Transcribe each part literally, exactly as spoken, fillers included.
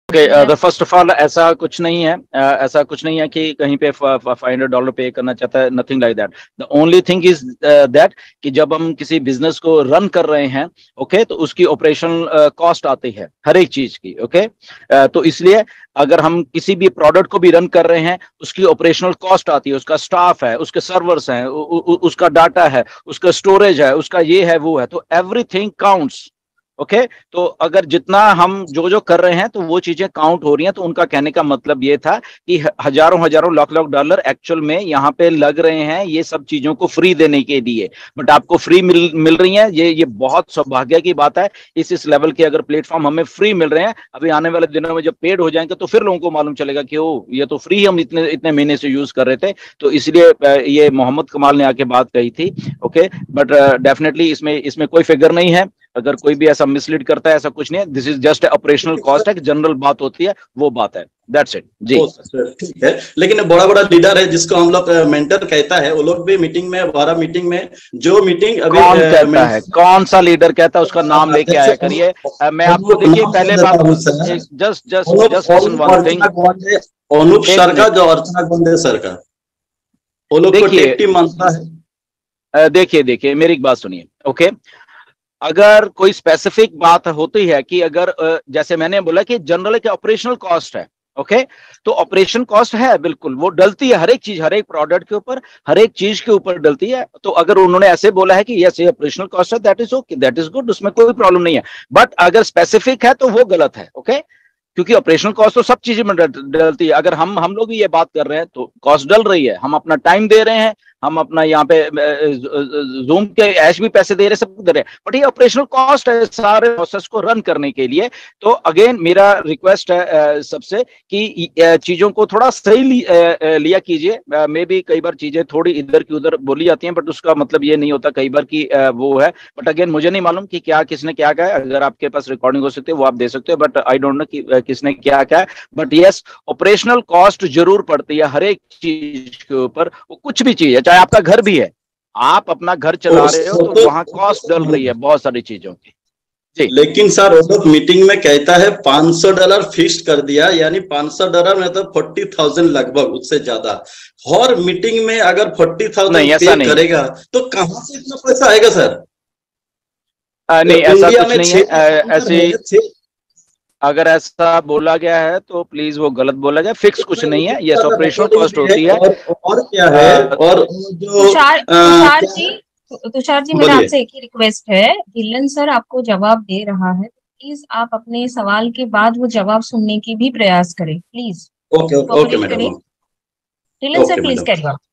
Okay, first of all ऐसा कुछ नहीं है, uh, ऐसा कुछ नहीं है कि कहीं पे फाइव हंड्रेड डॉलर पे करना चाहता है, nothing like that. The only thing is that कि जब हम किसी बिजनेस को रन कर रहे हैं, ओके okay, तो उसकी ऑपरेशनल कॉस्ट आती है हर एक चीज की, ओके okay? uh, तो इसलिए अगर हम किसी भी प्रोडक्ट को भी रन कर रहे हैं, उसकी ऑपरेशनल कॉस्ट आती है, उसका स्टाफ है, उसके सर्वर्स हैं, उ, उ, उसका डाटा है, उसका स्टोरेज है, उसका ये है वो है, तो एवरीथिंग काउंट्स। Okay okay? तो अगर जितना हम जो जो कर रहे हैं तो वो चीजें काउंट हो रही हैं, तो उनका कहने का मतलब ये था कि हजारों हजारों लाख लाख डॉलर एक्चुअल में यहाँ पे लग रहे हैं ये सब चीजों को फ्री देने के लिए, बट आपको फ्री मिल मिल रही है। ये ये बहुत सौभाग्य की बात है। इस इस लेवल के अगर प्लेटफॉर्म हमें फ्री मिल रहे हैं, अभी आने वाले दिनों में जब पेड हो जाएंगे तो फिर लोगों को मालूम चलेगा कि ओ ये तो फ्री हम इतने इतने महीने से यूज कर रहे थे। तो इसलिए ये मोहम्मद कमाल ने आके बात कही थी। ओके, बट डेफिनेटली इसमें इसमें कोई फिगर नहीं है। अगर कोई भी ऐसा मिसलीड करता है, ऐसा कुछ नहीं है। This is just operational cost है, जनरल बात होती है, वो बात है। दैट्स इट जी। ठीक है, लेकिन बड़ा बड़ा लीडर है जिसको हम लोग मेंटर कहता है, वो लोग भी मीटिंग में, हमारा मीटिंग में जो मीटिंग अभी कौन कहता है, कौन सा लीडर कहता है, उसका नाम लेके आया करिए। मैं आपको देखिए पहले बात, just just just one thing, Anoop sir का जो अर्चना गोंडे सर का, वो लोग को टेक टीम मानता है। देखिए देखिए मेरी एक बात सुनिए। ओके, अगर कोई स्पेसिफिक बात होती है कि अगर जैसे मैंने बोला कि जनरल के ऑपरेशनल कॉस्ट है, ओके okay? तो ऑपरेशन कॉस्ट है, बिल्कुल वो डलती है हर एक चीज, हर एक प्रोडक्ट के ऊपर, हर एक चीज के ऊपर डलती है। तो अगर उन्होंने ऐसे बोला है कि यस ये ऑपरेशनल कॉस्ट है, that is okay, that is good, उसमें कोई प्रॉब्लम नहीं है। बट अगर स्पेसिफिक है तो वो गलत है। Okay okay? क्योंकि ऑपरेशनल कॉस्ट तो सब चीजें में डलती है। अगर हम हम लोग भी ये बात कर रहे हैं तो कॉस्ट डल रही है, हम अपना टाइम दे रहे हैं, हम अपना यहाँ पे जूम के ऐश भी पैसे दे रहे हैं, सब दे रहे हैं, बट ये ऑपरेशनल कॉस्ट है सारे प्रोसेस को रन करने के लिए। तो अगेन मेरा रिक्वेस्ट है सबसे कि चीजों को थोड़ा सही लि, लिया कीजिए। मे भी कई बार चीजें थोड़ी इधर की उधर बोली जाती हैं, बट उसका मतलब ये नहीं होता कई बार की वो है। बट अगेन मुझे नहीं मालूम कि क्या किसने क्या कहा है। अगर आपके पास रिकॉर्डिंग हो सकती है वो आप दे सकते हो, बट आई डोंट नो कि किसने क्या कहा है। बट यस, ऑपरेशनल कॉस्ट जरूर पड़ती है हर एक चीज के ऊपर, वो कुछ भी चीज है, चाहे आपका घर भी है, आप अपना घर चला रहे हो तो वहां कॉस्ट डल रही है बहुत सारी चीजों की जी। लेकिन सर वो लोग मीटिंग में कहता है पांच सौ डॉलर फिक्स कर दिया, यानी पांच सौ डॉलर में तो फोर्टी थाउजेंड लगभग, उससे ज्यादा। हर मीटिंग में अगर फोर्टी थाउजेंड पे करेगा तो कहां से इतना पैसा आएगा सर? आ, नहीं ऐसा कुछ नहीं है। ऐसे अगर ऐसा बोला गया है तो प्लीज वो गलत बोला गया। फिक्स कुछ नहीं है, ये ऑपरेशनल कॉस्ट होती है। और, और क्या है? और जो तुषार तुषार जी तुषार जी मेरा आपसे एक ही रिक्वेस्ट है, ढिल्लन सर आपको जवाब दे रहा है, प्लीज आप अपने सवाल के बाद वो जवाब सुनने की भी प्रयास करें please. Okay okay madam. Dhillon sir please carry on.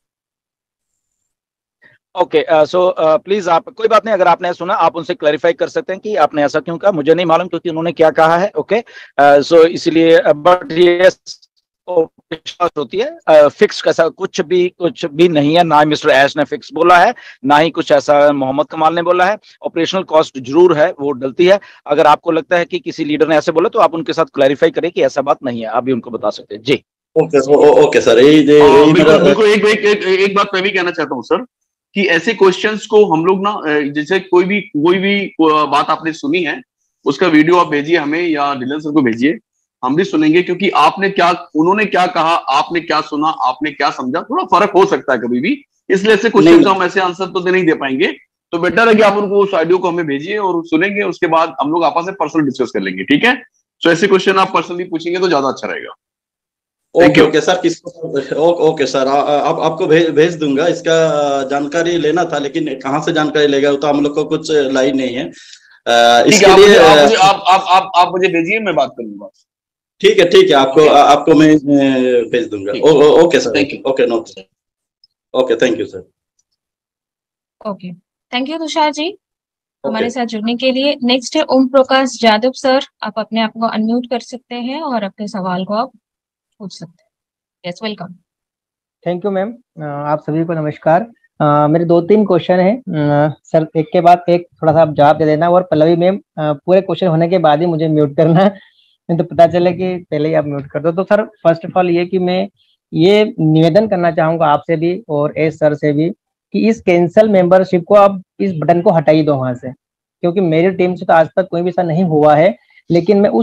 Okay, so please आप, कोई बात नहीं, अगर आपने सुना आप उनसे क्लैरिफाई कर सकते हैं कि आपने ऐसा क्यों कहा। मुझे नहीं मालूम क्योंकि उन्होंने क्या कहा है। ओके, सो इसलिए, बट ये होती है फिक्स, कैसा कुछ भी कुछ भी नहीं है। ना ही मिस्टर ऐश ने फिक्स बोला है, ना ही कुछ ऐसा मोहम्मद कमाल ने बोला है। ऑपरेशनल कॉस्ट जरूर है, वो डलती है। अगर आपको लगता है कि किसी लीडर ने ऐसे बोला तो आप उनके साथ क्लैरिफाई करें कि ऐसा बात नहीं है, आप भी उनको बता सकते हैं जी। ओके ओके सर, बिल्कुल एक एक एक बात मैं भी कहना चाहता हूँ सर, कि ऐसे क्वेश्चंस को हम लोग ना, जैसे कोई भी कोई भी बात आपने सुनी है उसका वीडियो आप भेजिए हमें या ढिल्लन सर को भेजिए, हम भी सुनेंगे। क्योंकि आपने क्या, उन्होंने क्या कहा, आपने क्या सुना, आपने क्या समझा, थोड़ा फर्क हो सकता है कभी भी। इसलिए ऐसे क्वेश्चन को हम ऐसे आंसर तो नहीं दे पाएंगे। तो बेटर है कि आप उनको उस ऑडियो को हमें भेजिए और सुनेंगे, उसके बाद हम लोग आपस में पर्सनल डिस्कस कर लेंगे, ठीक है? तो ऐसे क्वेश्चन आप पर्सनली पूछेंगे तो ज्यादा अच्छा रहेगा। ओके ओके सर, किसको? ओके सर, आप आपको भेज भेज दूंगा। इसका जानकारी लेना था, लेकिन कहाँ से जानकारी लेगा वो तो हम लोग को कुछ लाइन नहीं है। इसके लिए आप आप आप आप आप मुझे भेजिए, मैं बात करूंगा। ठीक है ठीक है, आपको आपको मैं भेज दूंगा। Okay sir, thank you. Okay no okay, thank you sir. Okay, thank you Tushar ji हमारे साथ जुड़ने के लिए। नेक्स्ट है ओम प्रकाश यादव सर, आप अपने आप को अनम्यूट कर सकते हैं और अपने सवाल को आप पूछ सकते हैं। Yes, welcome. Thank you ma'am. आप सभी को नमस्कार। uh, मेरे दो तीन क्वेश्चन हैं uh, सर, एक के बाद एक थोड़ा सा आप जवाब दे देना। और पल्लवी मैम, uh, पूरे क्वेश्चन होने के बाद ही मुझे म्यूट करना, नहीं तो पता चले कि पहले ही आप म्यूट कर दो। तो सर फर्स्ट ऑफ ऑल ये कि मैं ये निवेदन करना चाहूंगा आपसे भी और एस सर से भी कि इस कैंसल मेंबरशिप को आप इस बटन को हटाई दो वहां से, क्योंकि मेरी टीम से तो आज तक कोई भी ऐसा नहीं हुआ है। लेकिन मैं उस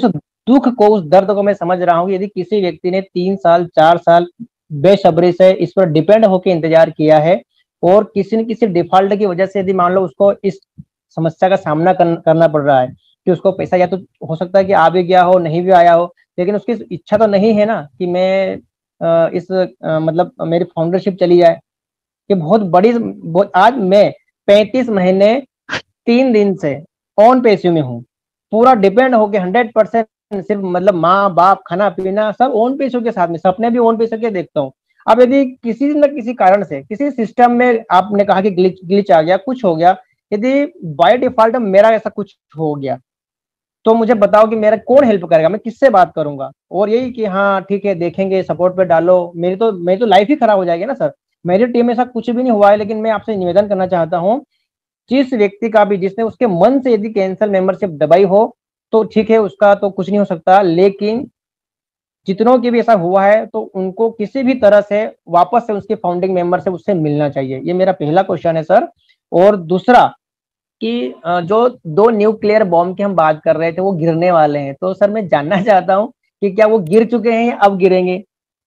दुख को, उस दर्द को मैं समझ रहा हूँ। यदि किसी व्यक्ति ने तीन साल चार साल बेसब्री से इस पर डिपेंड होकर इंतजार किया है और किसी न किसी डिफॉल्ट की वजह से यदि मान लो उसको इस समस्या का सामना कर, करना पड़ रहा है कि उसको पैसा या तो हो सकता है कि आ भी गया हो, नहीं भी आया हो, लेकिन उसकी इच्छा तो नहीं है ना कि मैं आ, इस आ, मतलब मेरी फाउंडरशिप चली जाए। कि बहुत बड़ी बहुत, आज मैं पैंतीस महीने तीन दिन से ऑन पेशे में हूँ, पूरा डिपेंड होके हंड्रेड परसेंट सिर्फ मतलब माँ बाप खाना पीना सब ओन पैसों के साथ में, सपने भी ओन पैसों के देखता हूँ। अब यदि किसी न किसी कारण से किसी सिस्टम में आपने कहा कि ग्लिच ग्लिच आ गया, कुछ हो गया, यदि बाय डिफॉल्ट मेरा ऐसा कुछ हो गया तो मुझे बताओ कि मेरा कौन हेल्प करेगा, मैं किससे बात करूंगा? और यही कि हाँ ठीक है देखेंगे, सपोर्ट पे डालो, मेरी तो मेरी तो लाइफ ही खराब हो जाएगी ना सर। मेरी टीम में ऐसा कुछ भी नहीं हुआ है, लेकिन मैं आपसे निवेदन करना चाहता हूँ, जिस व्यक्ति का भी जिसने उसके मन से यदि कैंसल मेंबरशिप दबाई हो तो ठीक है, उसका तो कुछ नहीं हो सकता, लेकिन जितनों की भी ऐसा हुआ है तो उनको किसी भी तरह से वापस से उसके फाउंडिंग मेंबर से उससे मिलना चाहिए। ये मेरा पहला क्वेश्चन है सर। और दूसरा कि जो दो न्यूक्लियर बॉम्ब की हम बात कर रहे थे वो गिरने वाले हैं, तो सर मैं जानना चाहता हूँ कि क्या वो गिर चुके हैं या अब गिरेंगे?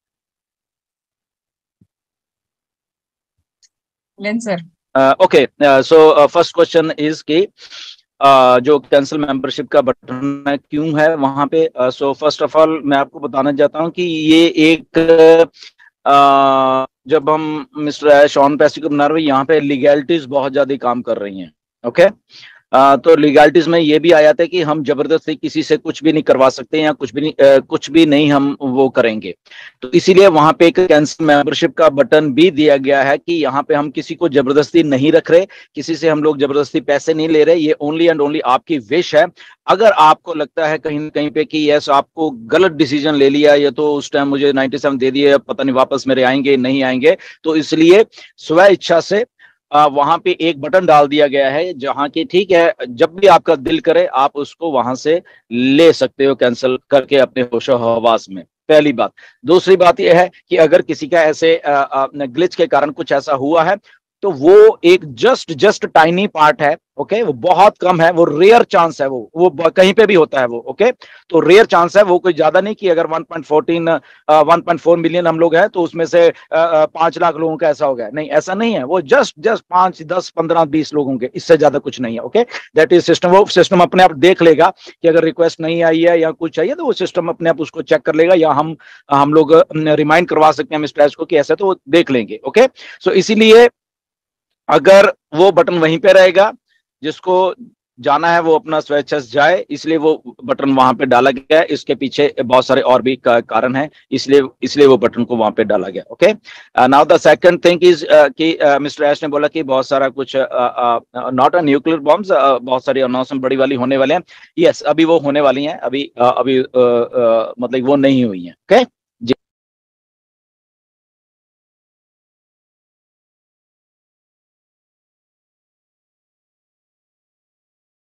Sir okay, so first question is कि Uh, जो कैंसिल मेंबरशिप का बटन है क्यों है वहां पे। सो फर्स्ट ऑफ ऑल मैं आपको बताना चाहता हूं कि ये एक uh, जब हम मिस्टर शॉन पैसी को बना रहे यहाँ पे लीगैलिटीज बहुत ज्यादा काम कर रही हैं। Okay okay? आ, तो लीगलिटीज में ये भी आया था कि हम जबरदस्ती किसी से कुछ भी नहीं करवा सकते या कुछ भी नहीं आ, कुछ भी नहीं हम वो करेंगे। तो इसीलिए वहां पे एक कैंसिल मेंबरशिप का बटन भी दिया गया है कि यहाँ पे हम किसी को जबरदस्ती नहीं रख रहे, किसी से हम लोग जबरदस्ती पैसे नहीं ले रहे, ये ओनली एंड ओनली आपकी विश है। अगर आपको लगता है कहीं कहीं पे कि यस आपको गलत डिसीजन ले लिया, या तो उस टाइम मुझे सत्तानवे दे दिए, पता नहीं वापस मेरे आएंगे नहीं आएंगे, तो इसलिए स्व इच्छा से आ, वहां पे एक बटन डाल दिया गया है जहां की ठीक है जब भी आपका दिल करे आप उसको वहां से ले सकते हो कैंसिल करके अपने होशो हवास में। पहली बात। दूसरी बात यह है कि अगर किसी का ऐसे ग्लिच के कारण कुछ ऐसा हुआ है तो वो एक जस्ट जस्ट टाइनी पार्ट है। Okay okay? वो बहुत कम है, वो रेयर चांस है, वो वो कहीं पे भी होता है वो। Okay okay? तो रेयर चांस है, वो कोई ज्यादा नहीं कि अगर one point one four million हम लोग हैं तो उसमें से पांच लाख लोगों का ऐसा हो गया, नहीं ऐसा नहीं है। वो जस्ट जस्ट पांच दस पंद्रह बीस लोगों के, इससे ज्यादा कुछ नहीं है। Okay that is system. वो सिस्टम अपने आप देख लेगा कि अगर रिक्वेस्ट नहीं आई है या कुछ चाहिए तो वो सिस्टम अपने आप उसको चेक कर लेगा, या हम हम लोग रिमाइंड करवा सकते हैं मिस्टर को कि ऐसा, तो वो देख लेंगे। ओके सो इसीलिए अगर वो बटन वहीं पे रहेगा, जिसको जाना है वो अपना स्वेच्छा से जाए, इसलिए वो बटन वहां पे डाला गया है। इसके पीछे बहुत सारे और भी कारण हैं, इसलिए इसलिए वो बटन को वहां पे डाला गया। Okay now the second thing is कि मिस्टर एश ने बोला कि बहुत सारा कुछ नॉट अ न्यूक्लियर बॉम्ब्स, बहुत सारी अनाउंसमेंट बड़ी वाली होने वाले हैं। यस yes, अभी वो होने वाली हैं, अभी uh, अभी uh, uh, मतलब वो नहीं हुई है। Okay okay?